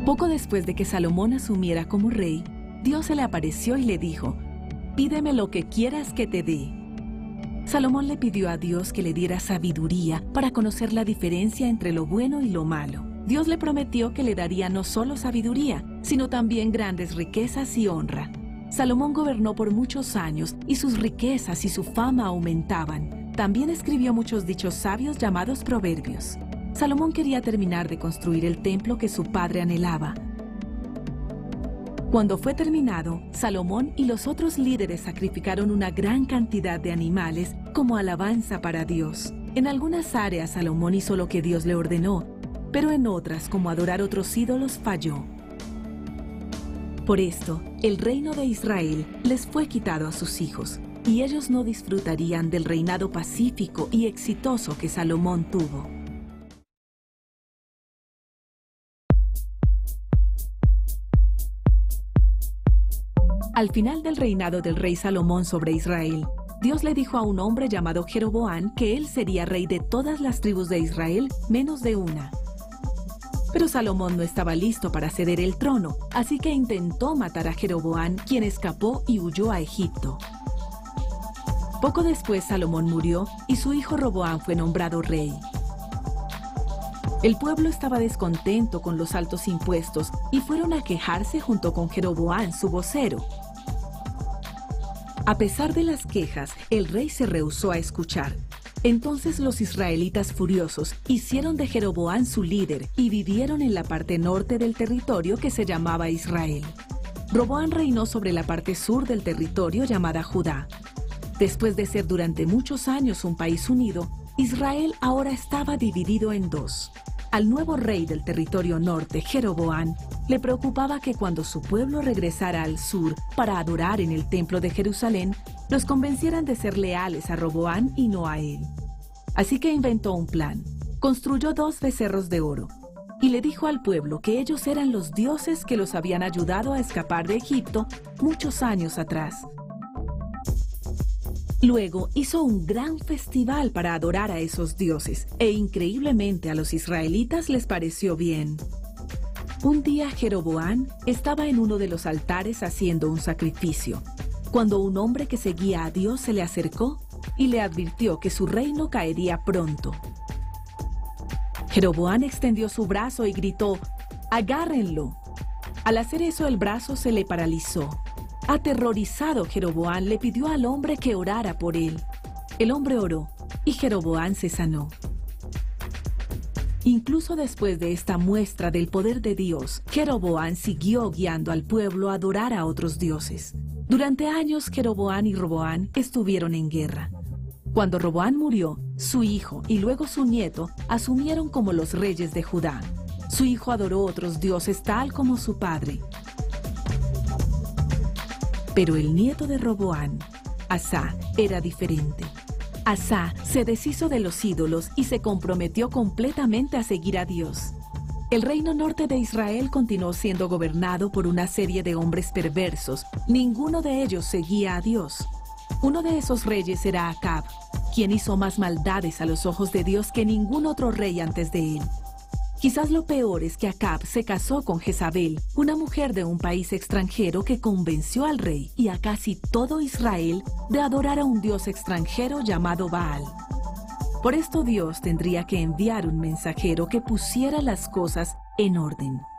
Poco después de que Salomón asumiera como rey, Dios se le apareció y le dijo: «Pídeme lo que quieras que te dé». Salomón le pidió a Dios que le diera sabiduría para conocer la diferencia entre lo bueno y lo malo. Dios le prometió que le daría no solo sabiduría, sino también grandes riquezas y honra. Salomón gobernó por muchos años y sus riquezas y su fama aumentaban. También escribió muchos dichos sabios llamados proverbios. Salomón quería terminar de construir el templo que su padre anhelaba. Cuando fue terminado, Salomón y los otros líderes sacrificaron una gran cantidad de animales como alabanza para Dios. En algunas áreas Salomón hizo lo que Dios le ordenó, pero en otras, como adorar otros ídolos, falló. Por esto, el reino de Israel les fue quitado a sus hijos, y ellos no disfrutarían del reinado pacífico y exitoso que Salomón tuvo. Al final del reinado del rey Salomón sobre Israel, Dios le dijo a un hombre llamado Jeroboam que él sería rey de todas las tribus de Israel, menos de una. Pero Salomón no estaba listo para ceder el trono, así que intentó matar a Jeroboam, quien escapó y huyó a Egipto. Poco después Salomón murió y su hijo Roboam fue nombrado rey. El pueblo estaba descontento con los altos impuestos y fueron a quejarse junto con Jeroboam, su vocero. A pesar de las quejas, el rey se rehusó a escuchar. Entonces los israelitas furiosos hicieron de Jeroboam su líder y vivieron en la parte norte del territorio que se llamaba Israel. Roboam reinó sobre la parte sur del territorio llamada Judá. Después de ser durante muchos años un país unido, Israel ahora estaba dividido en dos. Al nuevo rey del territorio norte, Jeroboam, le preocupaba que cuando su pueblo regresara al sur para adorar en el templo de Jerusalén, los convencieran de ser leales a Roboam y no a él. Así que inventó un plan. Construyó 2 becerros de oro y le dijo al pueblo que ellos eran los dioses que los habían ayudado a escapar de Egipto muchos años atrás. Luego hizo un gran festival para adorar a esos dioses, e increíblemente a los israelitas les pareció bien. Un día Jeroboam estaba en uno de los altares haciendo un sacrificio, cuando un hombre que seguía a Dios se le acercó y le advirtió que su reino caería pronto. Jeroboam extendió su brazo y gritó: «¡Agárrenlo!». Al hacer eso, el brazo se le paralizó. Aterrorizado, Jeroboam le pidió al hombre que orara por él. El hombre oró y Jeroboam se sanó. Incluso después de esta muestra del poder de Dios, Jeroboam siguió guiando al pueblo a adorar a otros dioses. Durante años, Jeroboam y Roboam estuvieron en guerra. Cuando Roboam murió, su hijo y luego su nieto asumieron como los reyes de Judá. Su hijo adoró otros dioses tal como su padre. Pero el nieto de Roboam, Asa, era diferente. Asa se deshizo de los ídolos y se comprometió completamente a seguir a Dios. El reino norte de Israel continuó siendo gobernado por una serie de hombres perversos. Ninguno de ellos seguía a Dios. Uno de esos reyes era Acab, quien hizo más maldades a los ojos de Dios que ningún otro rey antes de él. Quizás lo peor es que Acab se casó con Jezabel, una mujer de un país extranjero que convenció al rey y a casi todo Israel de adorar a un dios extranjero llamado Baal. Por esto Dios tendría que enviar un mensajero que pusiera las cosas en orden.